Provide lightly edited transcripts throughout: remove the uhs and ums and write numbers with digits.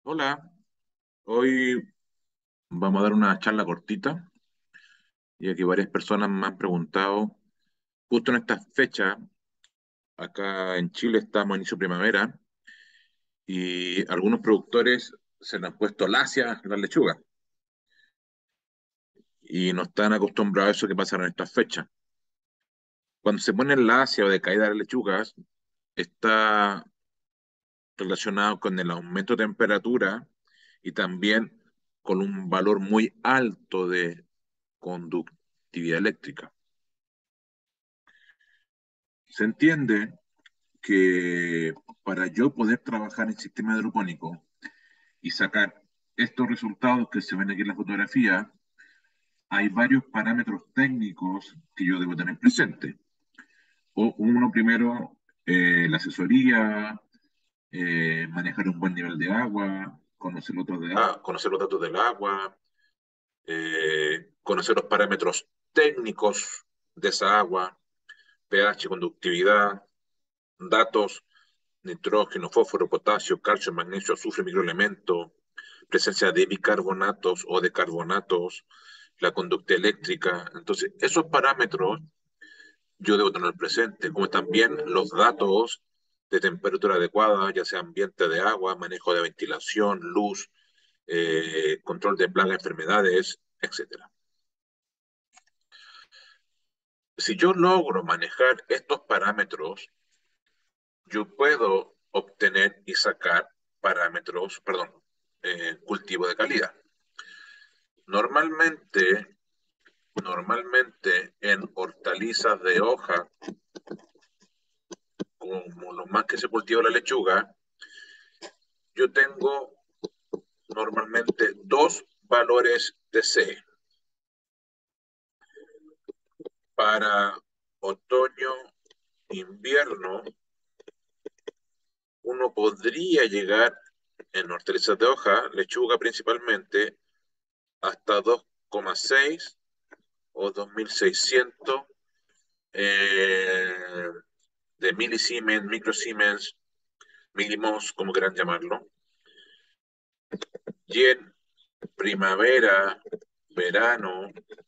Hola, hoy vamos a dar una charla cortita, ya que varias personas me han preguntado, justo en esta fecha, acá en Chile estamos en inicio de primavera, y algunos productores se le han puesto lacia a las lechugas, y no están acostumbrados a eso que pasa en estas fechas. Cuando se pone lacia o decaída de las lechugas, está relacionado con el aumento de temperatura y también con un valor muy alto de conductividad eléctrica. Se entiende que para yo poder trabajar en sistema hidropónico y sacar estos resultados que se ven aquí en la fotografía, hay varios parámetros técnicos que yo debo tener presente. O uno primero, la asesoría, manejar un buen nivel de agua, conocer los datos del agua, conocer los parámetros técnicos de esa agua, pH, conductividad, datos nitrógeno, fósforo, potasio, calcio, magnesio, azufre, microelementos, presencia de bicarbonatos o de carbonatos, la conducta eléctrica. Entonces, esos parámetros yo debo tener presente, como también los datos de temperatura adecuada, ya sea ambiente de agua, manejo de ventilación, luz, control de plagas, enfermedades, etcétera. Si yo logro manejar estos parámetros, yo puedo obtener y sacar parámetros, perdón, cultivo de calidad. Normalmente, normalmente en hortalizas de hoja, como lo más que se cultiva la lechuga, yo tengo normalmente dos valores de C. Para otoño, invierno, uno podría llegar en hortalizas de hoja, lechuga principalmente, hasta 2,6 o 2600 eh, de milisiemens, microsiemens, milimos, como quieran llamarlo. Y en primavera, verano,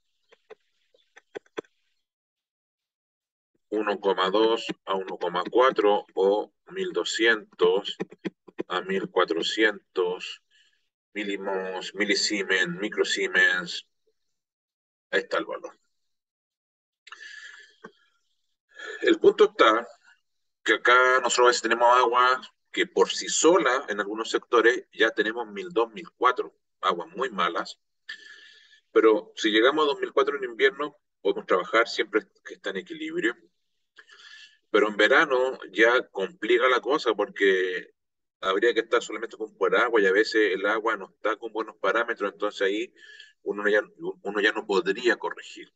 1,2 a 1,4 o 1200 a 1400 milimos, milisiemens, microsiemens. Ahí está el valor. El punto está que acá nosotros a veces tenemos agua que por sí sola en algunos sectores ya tenemos 1002, 1004, aguas muy malas, pero si llegamos a 2004 en invierno podemos trabajar siempre que está en equilibrio, pero en verano ya complica la cosa porque habría que estar solamente con por agua y a veces el agua no está con buenos parámetros, entonces ahí uno ya no podría corregir.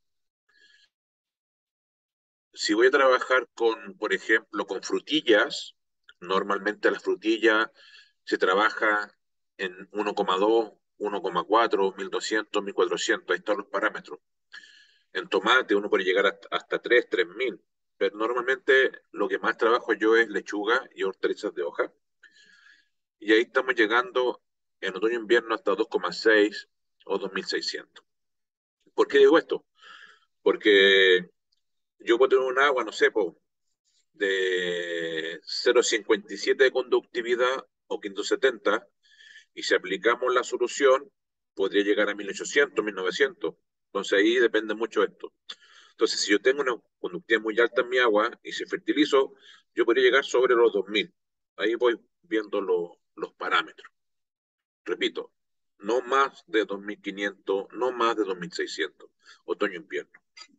Si voy a trabajar con, por ejemplo, con frutillas, normalmente la frutilla se trabaja en 1,2, 1,4, 1200, 1400, ahí están los parámetros. En tomate uno puede llegar hasta 3, 3000, pero normalmente lo que más trabajo yo es lechuga y hortalizas de hoja. Y ahí estamos llegando en otoño-invierno hasta 2,6 o 2600. ¿Por qué digo esto? Porque yo puedo tener un agua, no sé, de 0,57 de conductividad o 570, y si aplicamos la solución, podría llegar a 1800, 1900. Entonces ahí depende mucho esto. Entonces, si yo tengo una conductividad muy alta en mi agua y si fertilizo, yo podría llegar sobre los 2000. Ahí voy viendo los parámetros. Repito, no más de 2500, no más de 2600, otoño-invierno.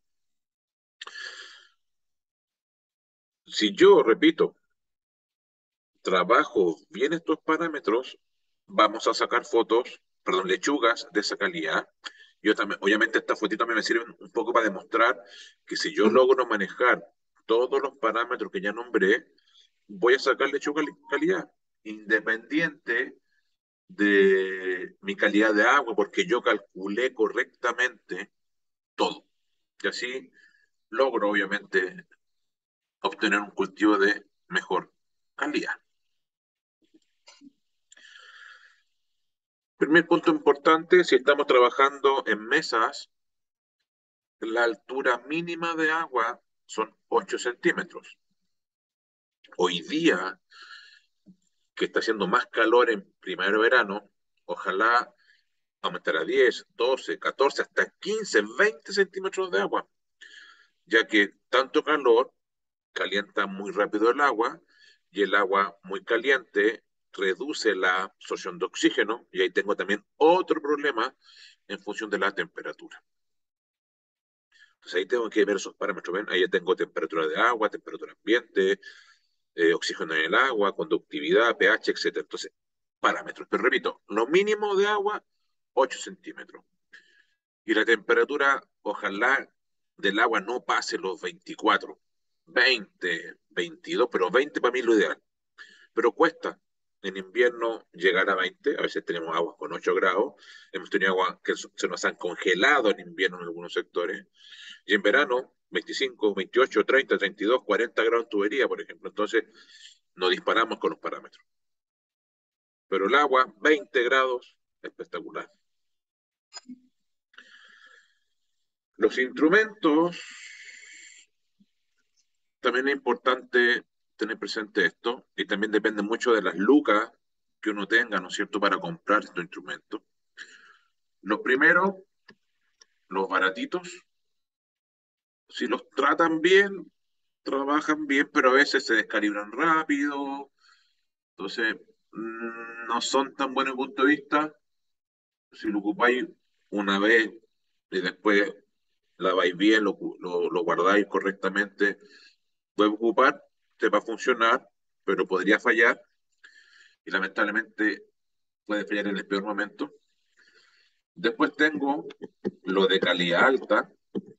Si yo, repito, trabajo bien estos parámetros, vamos a sacar fotos, perdón, lechugas de esa calidad. Yo también, obviamente estas fotitos me sirven un poco para demostrar que si yo logro manejar todos los parámetros que ya nombré, voy a sacar lechuga de calidad, independiente de mi calidad de agua, porque yo calculé correctamente todo. Y así logro, obviamente, obtener un cultivo de mejor calidad. Primer punto importante, si estamos trabajando en mesas, la altura mínima de agua son 8 centímetros. Hoy día, que está haciendo más calor en primavera-verano, ojalá aumentara a 10, 12, 14, hasta 15, 20 centímetros de agua, ya que tanto calor calienta muy rápido el agua y el agua muy caliente reduce la absorción de oxígeno y ahí tengo también otro problema en función de la temperatura. Entonces ahí tengo que ver esos parámetros. ¿Ven? Ahí ya tengo temperatura de agua, temperatura ambiente, oxígeno en el agua, conductividad, pH, etcétera. Entonces, parámetros. Pero repito, lo mínimo de agua, 8 centímetros. Y la temperatura, ojalá, del agua no pase los 24, 20, 22, pero 20 para mí es lo ideal. Pero cuesta en invierno llegar a 20, a veces tenemos aguas con 8 grados, hemos tenido aguas que se nos han congelado en invierno en algunos sectores, y en verano 25, 28, 30, 32, 40 grados en tubería, por ejemplo. Entonces nos disparamos con los parámetros. Pero el agua, 20 grados, espectacular. Los instrumentos, también es importante tener presente esto, y también depende mucho de las lucas que uno tenga, ¿no es cierto?, para comprar estos instrumentos. Lo primero, los baratitos, si los tratan bien, trabajan bien, pero a veces se descalibran rápido, entonces no son tan buenos desde el punto de vista. Si lo ocupáis una vez y después laváis bien, lo guardáis correctamente, puede ocupar, te va a funcionar, pero podría fallar y lamentablemente puede fallar en el peor momento. Después tengo lo de calidad alta.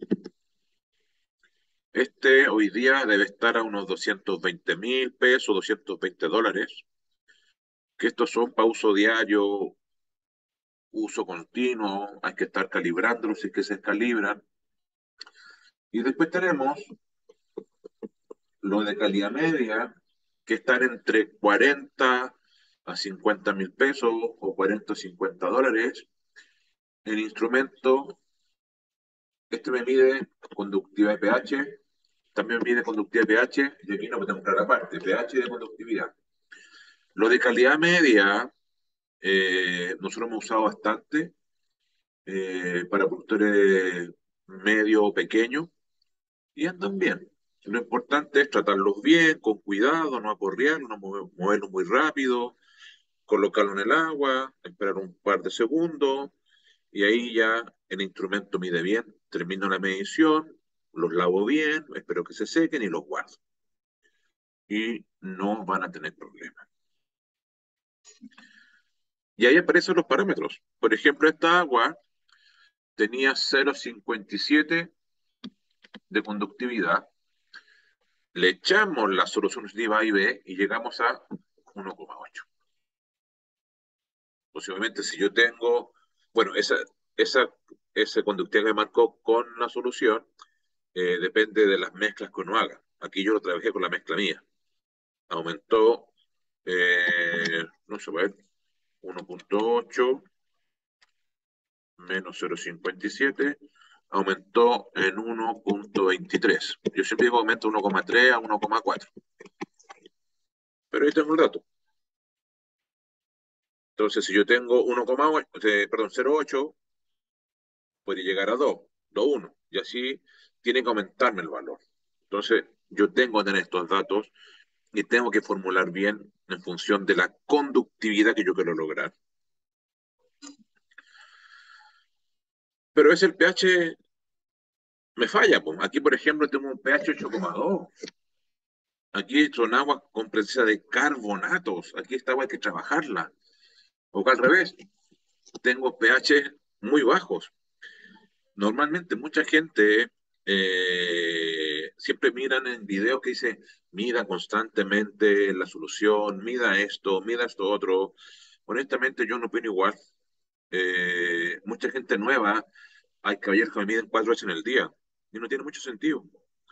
Este hoy día debe estar a unos 220.000 pesos, $220, que estos son para uso diario, uso continuo, hay que estar calibrándolos si es que se calibran. Y después tenemos lo de calidad media, que están entre 40 a 50.000 pesos o 40 a $50. El instrumento, este me mide conductividad de pH, también mide conductividad de pH, y aquí no me tengo que entrar aparte, pH de conductividad. Lo de calidad media, nosotros hemos usado bastante para productores medio o pequeños y andan bien. Lo importante es tratarlos bien, con cuidado, no aporrearlos, no moverlos muy rápido, colocarlo en el agua, esperar un par de segundos y ahí ya el instrumento mide bien, termino la medición, los lavo bien, espero que se sequen y los guardo. Y no van a tener problemas. Y ahí aparecen los parámetros. Por ejemplo, esta agua tenía 0,57 de conductividad. Le echamos la solución A y B y llegamos a 1,8. Posiblemente si yo tengo, bueno, esa, esa conductividad que me marcó con la solución depende de las mezclas que uno haga. Aquí yo lo trabajé con la mezcla mía. Aumentó, no se va a ver, 1,8 menos 0,57, aumentó en 1,23. Yo siempre digo aumento 1,3 a 1,4. Pero ahí tengo el dato. Entonces, si yo tengo 1,8, perdón, 0,8, puede llegar a 2, 2,1. Y así tiene que aumentarme el valor. Entonces, yo tengo que tener estos datos y tengo que formular bien en función de la conductividad que yo quiero lograr. Pero es el pH, me falla. Pues. Aquí, por ejemplo, tengo un pH 8,2. Aquí son aguas con presencia de carbonatos. Aquí esta agua hay que trabajarla. O al revés, tengo pH muy bajos. Normalmente mucha gente siempre miran en videos que dice, mida constantemente la solución, mida esto otro. Honestamente yo no opino igual. Mucha gente nueva, hay caballeros que me miden 4 veces en el día y no tiene mucho sentido.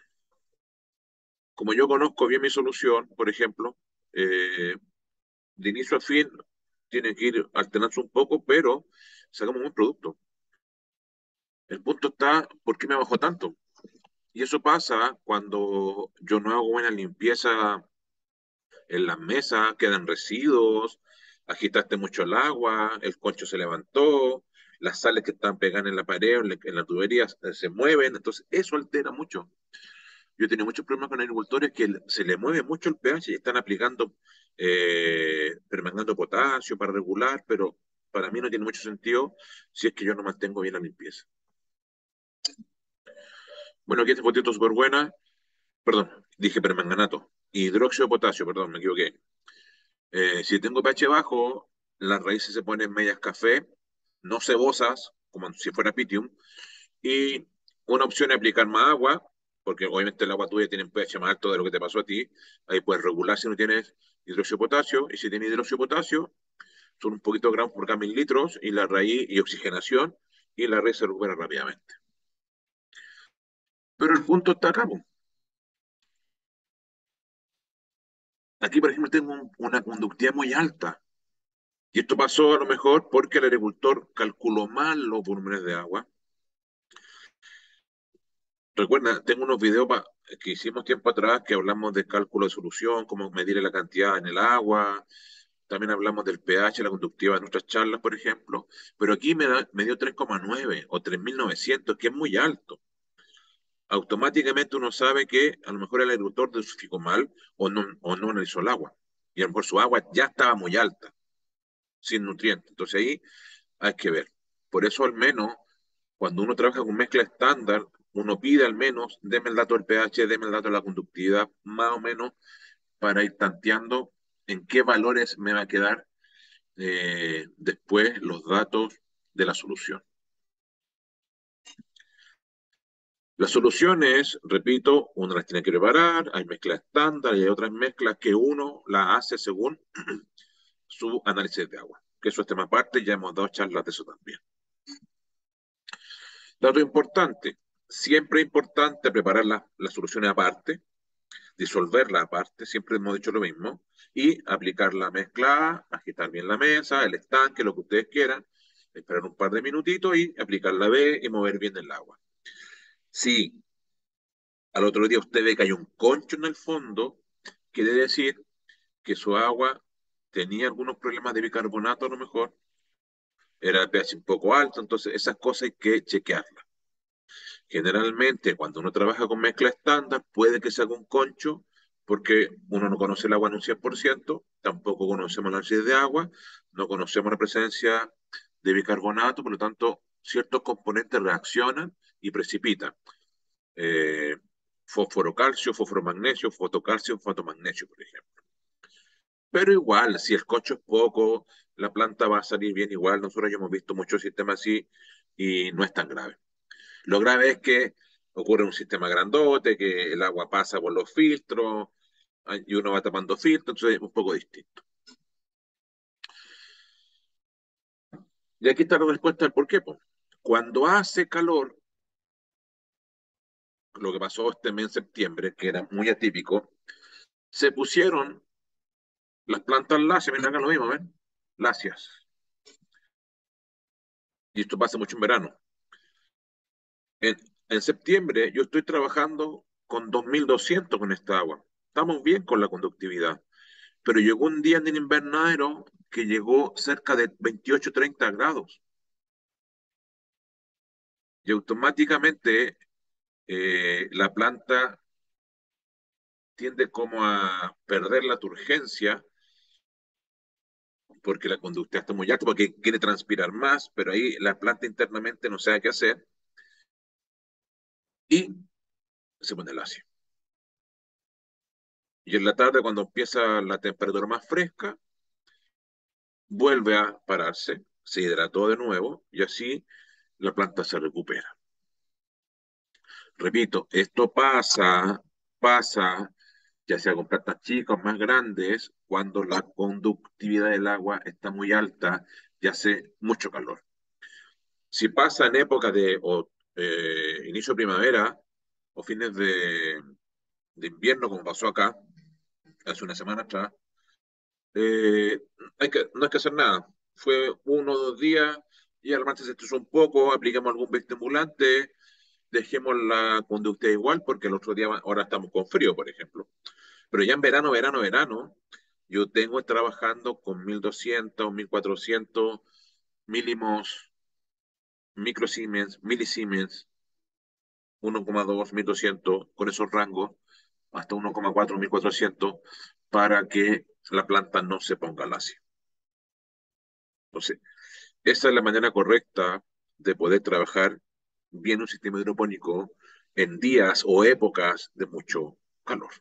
Como yo conozco bien mi solución, por ejemplo, de inicio a fin tiene que ir alternando un poco, pero sacamos un buen producto. El punto está, ¿por qué me bajó tanto? Y eso pasa cuando yo no hago buena limpieza en las mesas, quedan residuos, agitaste mucho el agua, el concho se levantó, las sales que están pegadas en la pared o en la tubería se mueven, entonces eso altera mucho. Yo he tenido muchos problemas con agricultores que se le mueve mucho el pH y están aplicando permanganado potasio para regular, pero para mí no tiene mucho sentido si es que yo no mantengo bien la limpieza. Bueno, aquí esta fotito súper buena, perdón, dije permanganato, hidróxido de potasio, perdón, me equivoqué. Si tengo pH bajo, las raíces se ponen medias café, no cebosas, como si fuera pitium, y una opción es aplicar más agua, porque obviamente el agua tuya tiene un pH más alto de lo que te pasó a ti, ahí puedes regular si no tienes hidróxido de potasio, y si tienes hidróxido de potasio, son un poquito de gramos por cada 1000 litros, y la raíz, y oxigenación, y la raíz se recupera rápidamente. Pero el punto está acá, po. Aquí, por ejemplo, tengo una conductividad muy alta. Y esto pasó a lo mejor porque el agricultor calculó mal los volúmenes de agua. Recuerda, tengo unos videos que hicimos tiempo atrás que hablamos de cálculo de solución, cómo medir la cantidad en el agua. También hablamos del pH, la conductividad en nuestras charlas, por ejemplo. Pero aquí me dio 3,9 o 3900, que es muy alto. Automáticamente uno sabe que a lo mejor el agricultor dosificó mal o no analizó el agua. Y a lo mejor su agua ya estaba muy alta, sin nutrientes. Entonces ahí hay que ver. Por eso al menos cuando uno trabaja con mezcla estándar, uno pide al menos, deme el dato del pH, deme el dato de la conductividad, más o menos, para ir tanteando en qué valores me va a quedar después los datos de la solución. Las soluciones, repito, uno las tiene que preparar, hay mezclas estándar y hay otras mezclas que uno las hace según su análisis de agua. Que eso es tema aparte, ya hemos dado charlas de eso también. Dato importante, siempre es importante preparar las soluciones aparte, disolverla aparte, siempre hemos dicho lo mismo, y aplicar la mezcla, agitar bien la mesa, el estanque, lo que ustedes quieran, esperar un par de minutitos y aplicar la B y mover bien el agua. Si al otro día usted ve que hay un concho en el fondo, quiere decir que su agua tenía algunos problemas de bicarbonato a lo mejor, era el pH un poco alto, entonces esas cosas hay que chequearlas. Generalmente, cuando uno trabaja con mezcla estándar, puede que se haga un concho, porque uno no conoce el agua en un 100%, tampoco conocemos la análisis de agua, no conocemos la presencia de bicarbonato, por lo tanto, ciertos componentes reaccionan y precipitan. Eh, fósforo calcio, fósforo magnesio, fotocalcio, fotomagnesio, por ejemplo. Pero igual, si el concho es poco, la planta va a salir bien igual. Nosotros ya hemos visto muchos sistemas así y no es tan grave. Lo grave es que ocurre un sistema grandote, que el agua pasa por los filtros y uno va tapando filtros, entonces es un poco distinto. Y aquí está la respuesta al por qué, po. Cuando hace calor, lo que pasó este mes en septiembre, que era muy atípico, se pusieron las plantas lacias, miren acá lo mismo, ¿ven? Lacias. Y esto pasa mucho en verano. En, en septiembre yo estoy trabajando con 2200 con esta agua. Estamos bien con la conductividad. Pero llegó un día en el invernadero que llegó cerca de 28, 30 grados. Y automáticamente la planta tiende como a perder la turgencia porque la conductividad está muy alta, porque quiere transpirar más, pero ahí la planta internamente no sabe qué hacer y se pone lacia. Y en la tarde, cuando empieza la temperatura más fresca, vuelve a pararse, se hidrató de nuevo y así la planta se recupera. Repito, esto pasa, ya sea con plantas chicas o más grandes, cuando la conductividad del agua está muy alta y hace mucho calor. Si pasa en época de inicio de primavera o fines de invierno, como pasó acá hace una semana atrás, Eh, no hay que hacer nada. Fue 1 o 2 días y al martes se estresó un poco, aplicamos algún estimulante, dejemos la conducta igual porque el otro día, ahora estamos con frío, por ejemplo. Pero ya en verano, verano, verano, yo tengo trabajando con 1200, 1400 milimos, microsiemens, milisiemens, 1,2, 1200, con esos rangos, hasta 1,4, 1400, para que la planta no se ponga lacia. Entonces, esa es la manera correcta de poder trabajar bien un sistema hidropónico en días o épocas de mucho calor.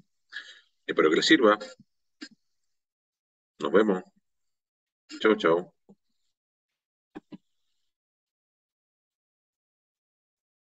Espero que les sirva. Nos vemos. Chao, chao.